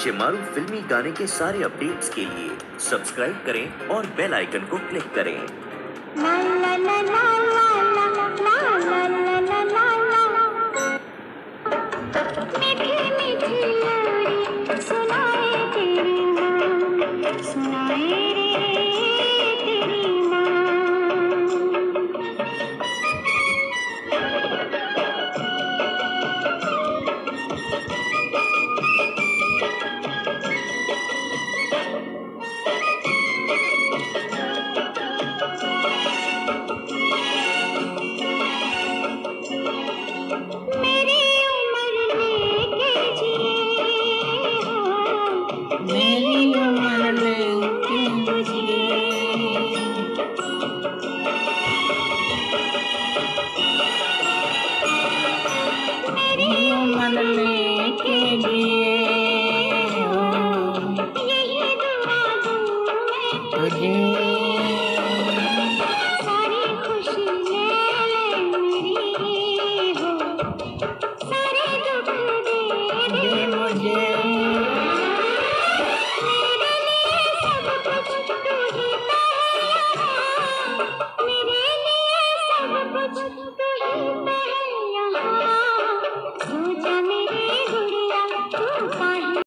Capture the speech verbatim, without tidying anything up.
शिमारू फिल्मी गाने के सारे अपडेट्स के लिए सब्सक्राइब करें और बेल आइकन को क्लिक करें। ला ला ला ला ला ला ला ला ला ला ला मीठी मीठी लोरी सुनाए तेरी माँ सुनाए